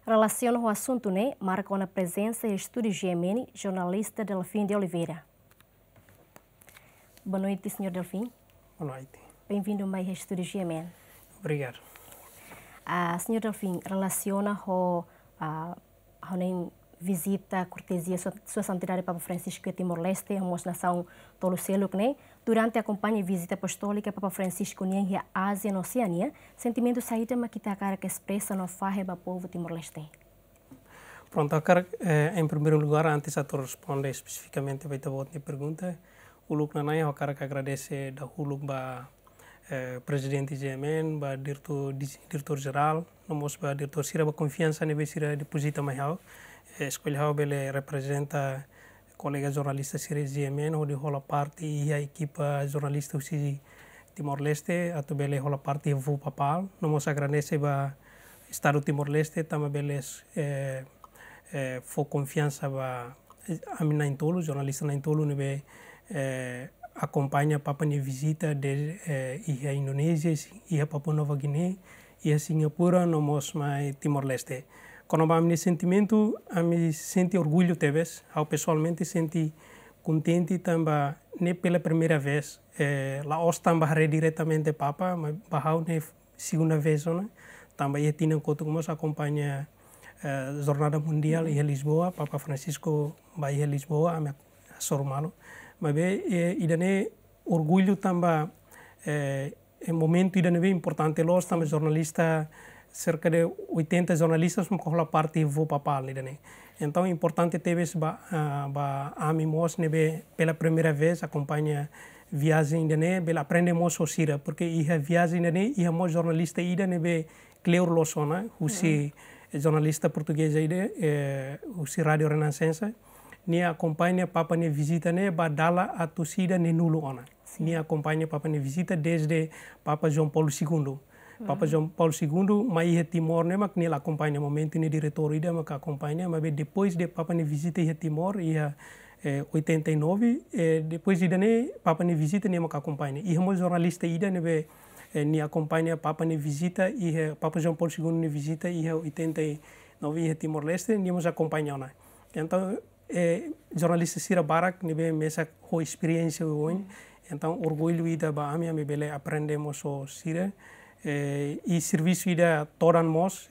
Relaciona o assunto, né? Marca na presença e estúdio GMN, jornalista Delfim de Oliveira. Boa noite, senhor Delfim. Boa noite. Bem-vindo mais ao estúdio GMN. Obrigado. Senhor Delfim, relaciona com a visita, cortesia, sua santidade Papa Francisco a Timor-Leste, a nação tolo selo, né? Durante a campanha visita apostólica Papa Francisco em Ázia, na Oceánia, sentimento saída mas que está cara que expressa no farre para o povo Timor-Leste. Pronto, em primeiro lugar, antes de responder especificamente a esta pergunta, o Luke Nanai, eu quero agradecer da Huluk para presidente GMN, para diretor-geral, para diretor Sira, para confiança na Sira deposita mais escolheu ele representa colega jornalista Sira GMN, onde rola parte e a equipa jornalista de Timor-Leste, a também rola parte do papal. Nós agradecemos para Estado Timor-Leste, também foi confiança para a minha intolo, jornalista na intolo, acompanha Papa na visita de a Indonésia, e a Papua Nova Guiné, e a Singapura, nós mais Timor-Leste. Quando eu me sentimento, eu me sinto orgulho talvez, eu pessoalmente senti contente também, nem pela primeira vez, lá os também diretamente Papa, mas bahau nem segunda vez, né? Também eu tinha encontro com acompanha a Jornada Mundial em Lisboa, Papa Francisco vai a Lisboa, a Sormalo, mas é orgulho também, é momento é importante, nós também jornalista cerca de 80 jornalistas vão fazer parte do papal. Então é importante ter a mim pela primeira vez acompanha viagem ainda aprendemos o Sira porque a viagem ainda e a jornalista ainda Cleo Losona, o jornalista português ainda o Rádio Renascença nem acompanha Papa na visita para dar a torcida nulo ona. Nem acompanha Papa na visita desde Papa João Paulo II. Papa João Paulo II, mas a Timor não é que ele acompanha no momento no diretor ainda que acompanha, mas depois de Papa na visita a Timor e a 89, depois de Papa na visita nem que acompanha. E o jornalista ainda nem acompanha Papa na visita e Papa João Paulo II na visita e a 89 a Timor-Leste nem nos acompanha. Então jornalista Sira Barak nem essa experiência hoje. Então orgulho ainda para mim aprendemos o Sira. E serviço ainda toram nós,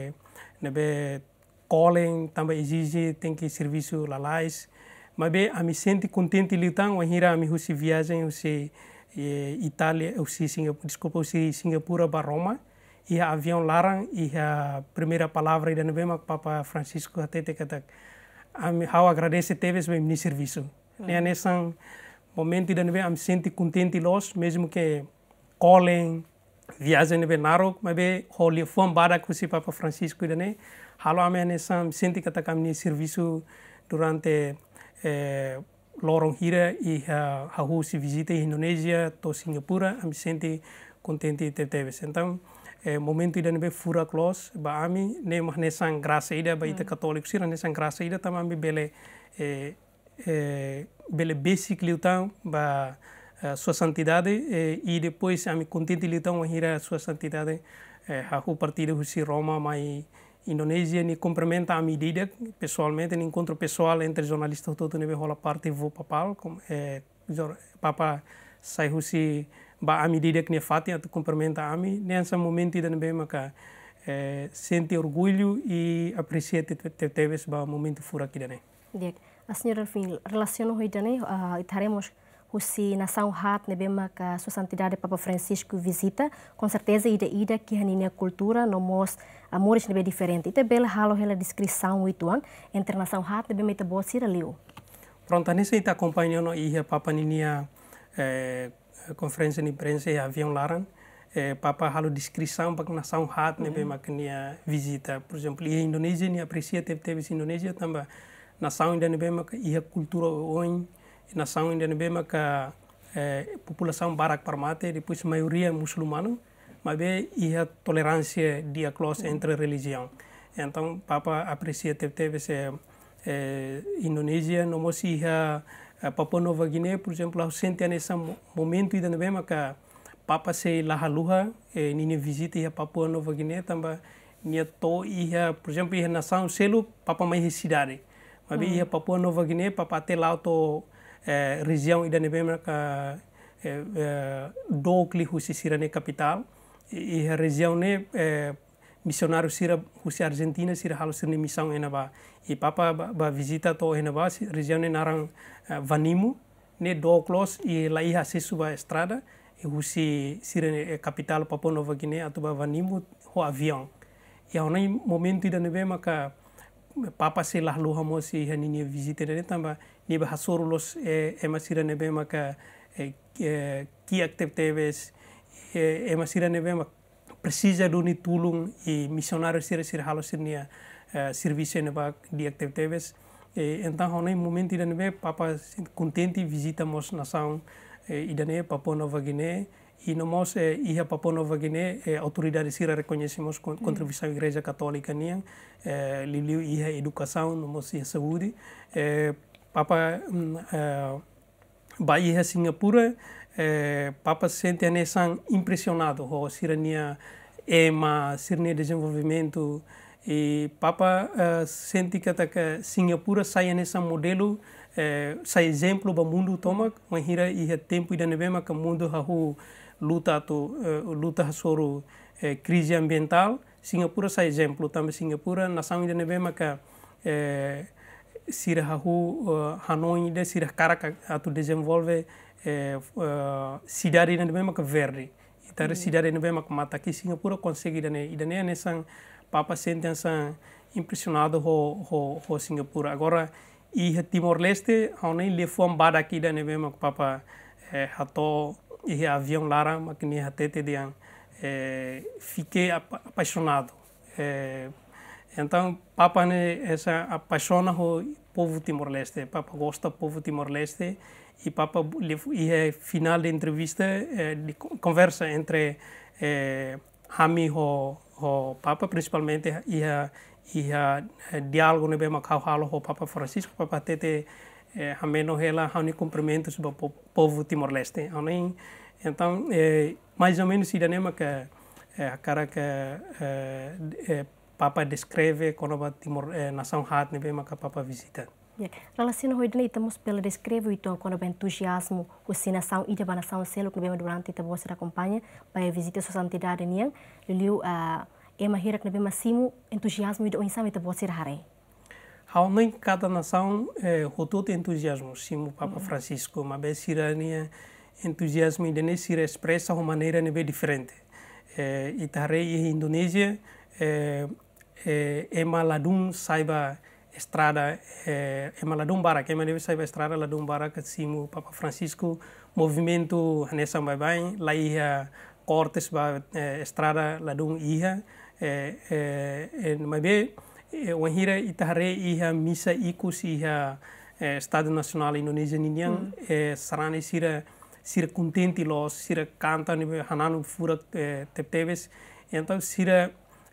calling também exige tem que serviço lá mas a me sente contente então a hira me husi viagem husi Itália husi Singapura para Roma e a avião larang e a primeira palavra ainda não Papa Francisco até kata how agradece teves bem no serviço nesse momento ainda não me sente contente los mesmo que calling viagem de Benaro, mas holi fome para que o Papa Francisco ainda halo a minha nessa senti que está no serviço durante lorong hira e a se visita em Indonésia, to Singapura, me senti contente de ter então momento ainda não fura close, ba ami nem mais nessa graça ainda ba ita católico sira nessa graça ainda também bele basic então ba sua santidade e depois a me contente então a ir a sua santidade a partido de Roma mas Indonésia ni cumprimenta a medida pessoalmente no encontro pessoal entre jornalistas todo nível rola parte do papal como Papa sai husi ba a medida que ne fatia cumprimenta a mim nesse momento ainda bem maca sente orgulho e aprecia teves ba momento fura aqui né. A senhora Delfim relaciona hoje né estaremos se nação hat nebema que sua santidade Papa Francisco visita com certeza ida que a minha cultura no mos amores nebe diferente ite bela halo hela descrição ituan entre nação hat nebema ite boa sira liu pronto nesse ita acompanhando e a Papa ninia conferência de imprensa e avião laran Papa halo descrição para nação hat nebema que nia visita por exemplo e a Indonésia ni aprecia teve Indonésia também nação ainda nebema que a cultura hoje nação ainda não é que a população barak parmate depois a maioria muçulmana mas e a tolerância de classe entre religião então Papa aprecia teve essa Indonésia não se a Papua Nova Guiné por exemplo eu senti nesse momento ainda não é que Papa se lá luha nini visita a Papua Nova Guiné também nia to ia, por exemplo, ia nação selo papa mais cidade. Mas ia Papua Nova Guiné, papa até lá to região ida nebema ka do kli husi sirane capital e a região ne missionário sira husi Argentina sira halo sirne missão enaba e papa ba visita to enaba região ne narang vanimo ne do close e lá ia acesso ba estrada e husi sirane capital Papua Nova Guiné atau ba vanimo ho avião e ao nem momento ida nebema ka papa se lah luha mo si hanini visita ne tamba ni ba hasorulos emasira nebe maka ki actividades emasira nebe mak precisa do ni tulung e missionário sira halo sirnia serviço neba di actividades então hone momento ida nebe papa contente visitamos nação ida ne Papua Nova Guiné e nós ia Papua Nova Guiné autoridade sira reconhecemos contribuição igreja católica niang liliu ia educação nós ia saúde papa ia Singapura papa sente anesan impressionado ho sirania sirnia desenvolvimento e papa sente que Singapura sai nessa modelo sai exemplo para o mundo toma mas hira ia tempo ida nebema que o mundo hahu luta sobre crise ambiental Singapura sai exemplo também Singapura nação ida nebema que sira hahu Hanoi ida sira Caracas atu desenvolve cidade ida nebema que verde então cidade ida nebema que mata aqui Singapura consegue ida ne nessa papa sente impressionado ho Singapura agora e Timor-Leste Hanoi levou bada aqui ida nebema que papa hato e avião lara makini hatete diang fiquei apaixonado então papa ne essa apaixona o povo Timor-Leste papa gosta do povo Timor-Leste e papa e final da entrevista de conversa entre Hami ho papa principalmente e diálogo nebe makau halo ho papa Francisco papa tete hameno hela hauni cumprimentos do povo Timor-Leste então mais ou menos ida nema que a cara que papa descreve quando a Timor nação hat nebe maka papa visita relação hoje nem estamos pela descreve então quando o entusiasmo o nação ida para nação selo que nebe durante a você acompanha para visitar sua santidade niang liu hira que nebe masimo entusiasmo ida o insame te você hare Hau nem cada nação todo entusiasmo, sim o Papa Francisco, mas bem sirania entusiasmo ainda se expressa de uma maneira bem diferente. E tarei em Indonésia maladum saiba estrada maladum barak, deve saiba estrada ladum barak sim o Papa Francisco movimento nessa bem lá ia cortes ba estrada ladum ia mas bem o hira itahare iha misa ikus iha Estado Nacional Indonésia ninhang sarane sira contente los sira canta ni hananu fura tepteves então sira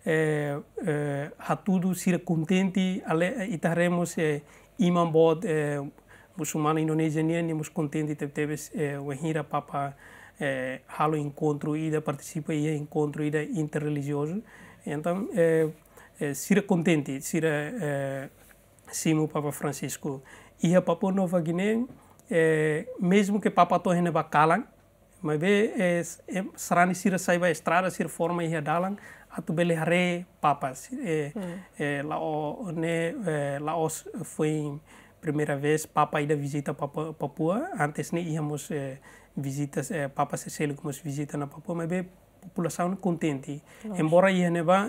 hatudo sira contente ale itaharemos imam bod muçulmano Indonésia ni mus contente tepteves o hira papa halo encontro ida participa ia encontro ida interreligioso então sira contente, sira simo Papa Francisco. E a Papua Nova Guiné, mesmo que Papa torne bacalang, mas será sira saiba estrada, sira forma e dalang, atu bele hare papas. Laos foi primeira vez Papa ida visita Papua, antes nem íamos visitas Papa Cecílio como visita na Papua, mas população contente. Embora ia neva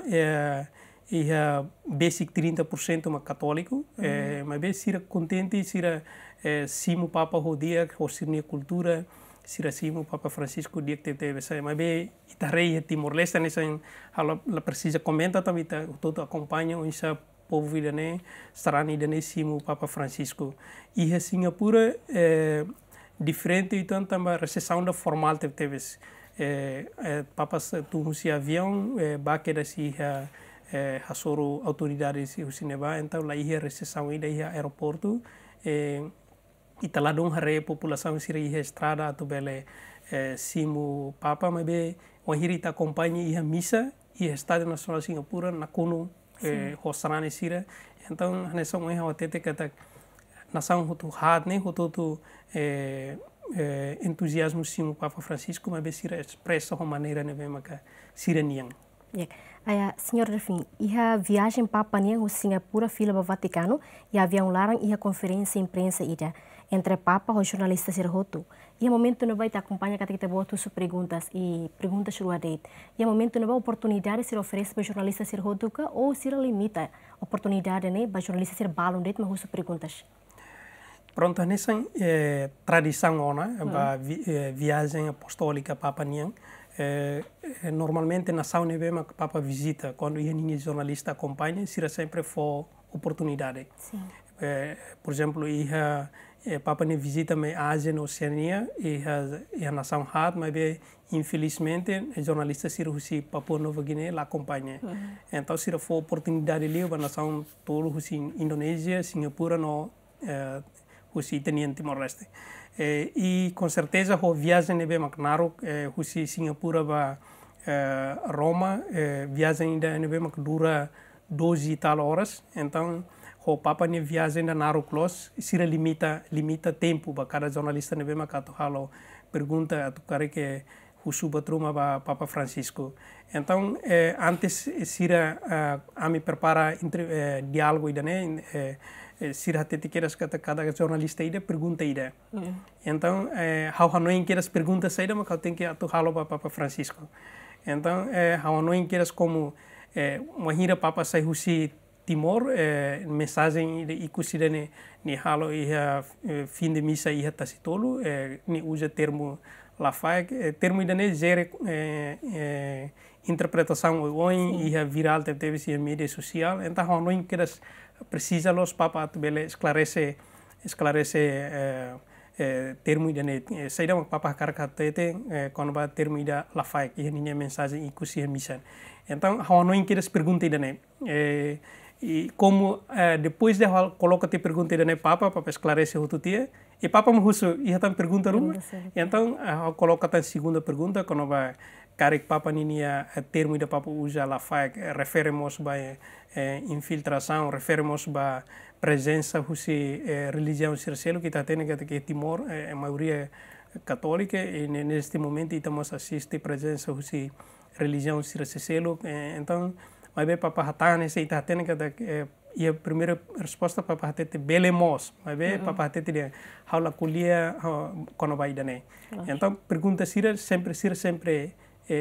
basic 30% uma católico, mas bem sira contente, sira simo Papa o dia, o sirnia cultura, sira simo Papa Francisco dia que teve, mas bem itarei Timor-Leste nessa ela precisa comenta também todo acompanha o essa povo vida né, sarani da simo Papa Francisco e a Singapura diferente então também a recessão da formal teve papas tu se avião baque da se hasoro autoridades o cinema então lá ia recessão ida ia aeroporto italadong hare população sira ia estrada tu bele simo papa mas be o hiri ta acompanha ia missa e Estádio Nacional Singapura na kuno Oceánia sira. Então nessa um erro até que nação hutu hat né hutu entusiasmo sim o Papa Francisco mas besira expressa de maneira né bem maca siraniang. Aya, senhor Delfim, ia viagem Papa Niang o Singapura fila para Vaticano e havia larang ia conferência imprensa ida entre Papa e jornalista Sirhotu. E momento não vai te acompanhar que kita botar suas perguntas e perguntas sobre a date. E momento não vai oportunidade se oferece para jornalista Sirhotu ou se limita oportunidade né para jornalista ser balão date mas suas perguntas. Pronto, nessa tradição ona viagem apostólica Papa Niang normalmente na sauna vemos que Papa visita quando ninguém jornalista acompanha será sempre for oportunidade. Por exemplo, Papa ne visita me Ázia na Oceánia e a nação hat mas infelizmente o jornalista será o Papua Nova Guiné lá acompanha. Então será for oportunidade ali para a nação todo o Indonésia, Singapura no o Italian Timor-Leste. E com certeza a viagem é bem claro, o Singapura para Roma, viagem ainda é bem que dura 12 e tal horas, então o Papa ne viagem ainda naro close, se limita tempo para cada jornalista ne bem que a pergunta a tu que o subatruma para Papa Francisco. Então antes sira a me prepara diálogo ainda né sira tete queras cada jornalista ida pergunta ida. Então how não queras pergunta saída mas tem que atuá-lo para Papa Francisco. Então how não queras como mahira Papa sai husi Timor mensagem de icusida ne halo e fim de missa e tacitolo ne usa termo la fai termo ida ne gere interpretação hoje e viral teve se mídia social. Então how não queras precisa los Papa bele esclarece termo ida ne saída Papa caracatete quando vai termo ida la fai e ninha mensagem ikusi missa. Então how não queres pergunta ida ne e como depois de coloca te pergunta ida ne Papa esclarece o tutia e Papa me husu e tam pergunta ruma. Então coloca a segunda pergunta quando vai carek Papa ninia termo ida Papa usa la fai referemos by infiltração, referemos ba presença husi religião sircelo que está tendo que Timor a maioria católica e neste momento estamos assiste presença husi religião sircelo. Então mas bem Papa hatan esse está tendo que e a primeira resposta Papa hatete belemos mas bem Papa hatete de haula kulia quando vai dané. Então pergunta sempre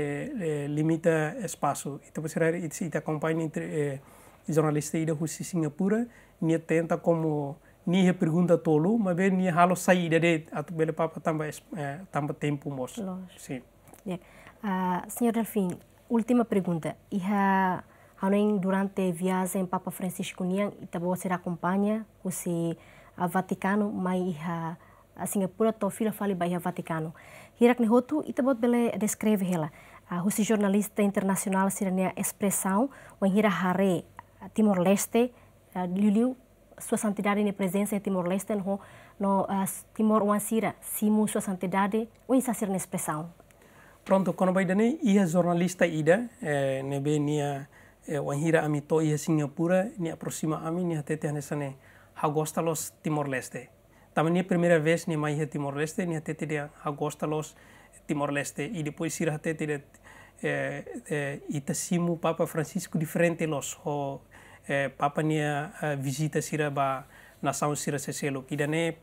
limita espaço. Então você te acompanha entre jornalista ida husi Singapura nia tenta como nia pergunta tolo mas bem nia halo saída de atu bele Papa tamba tempo mos. Sim. Senhor Delfim, última pergunta. Durante a viagem Papa Francisco Niang itabo ser acompanha husi a Vaticano mas a Singapura to fila fali by a Vaticano. Hirak ne hotu itabo bele descreve ela. Husi jornalista internacional sirania expressão o hira hare Timor-Leste liu sua santidade ne presença em Timor-Leste no Timor Wansira simu sua santidade o insasir na expressão. Pronto, quando vai dane ia jornalista ida nebe nia wanhira amito ia Singapura ni aproxima ami ni hatete hanesane hagosta los Timor-Leste. Também primeira vez ni mai Timor-Leste ni hatete dia hagosta los Timor-Leste e depois sira hatete de itasimu Papa Francisco diferente los Papa nia visita sira ba nação sira seselo que dane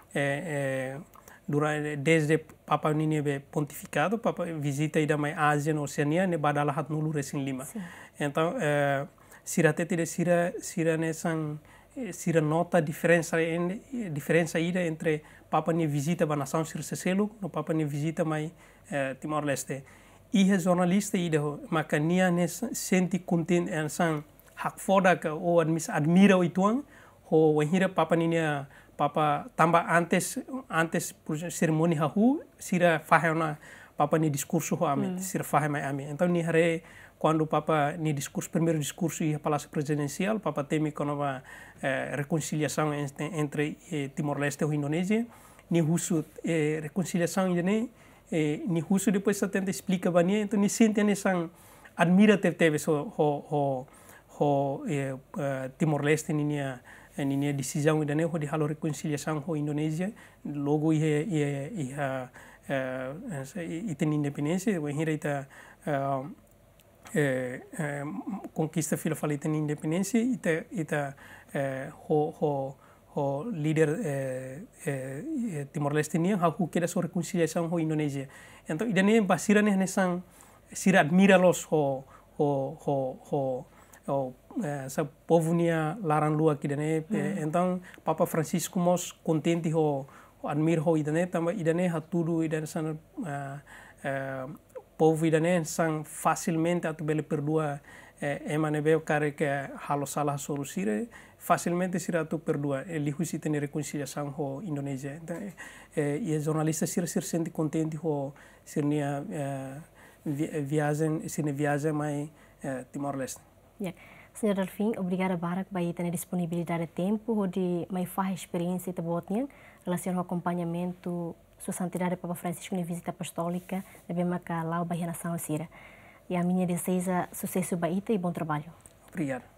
desde Papa Nini be pontificado, Papa visita ida mai Ázia na Oceánia, ne badala hat nulu resin lima. Então, sira tete de sira nesan sira nota diferença ida entre Papa ni visita ba nação sira seselo, no Papa ni visita mai Timor-Leste. E jornalista ida maka nia nes senti content ensan hak foda ka o admira o ituang ho wahira Papa ni Papa tambah antes cerimoni hahu sira fahana Papa ni discurso ho ame sira fahama ame. Então ni hare quando Papa ni primeiro discurso e palácio presidencial Papa teme quando a reconciliação entre Timor-Leste e Indonésia ni husu reconciliação ainda ni husu depois se tenta explica bania então ni sente nessa admira teve Timor-Leste ninia decisão e dané de halo reconciliação com Indonésia logo tem independência o hira ita conquista fila fala tem independência ita o líder Timor-Leste nia haku queda sua reconciliação com Indonésia então idane basira nessa sira admira los sa povo nia laran lua aqui dane então Papa Francisco mos contente admira idane tamba idane tudo idane sana povo idane sang facilmente atu bele perdoa emanebe o cara que halo salah solucire facilmente sira atu perdoa elihu si tem reconciliação com Indonésia então e jornalista sira sente contente sirnia viagem mais Timor-Leste. Yeah. Senhor Delfim, obrigada Barak por ter disponibilidade de tempo de mais faz experiência de botnia relação ao acompanhamento sua santidade Papa Francisco na visita apostólica de Bemaca lá o Bahia Nação Sira. E a minha deseja sucesso baita e bom trabalho. Obrigado.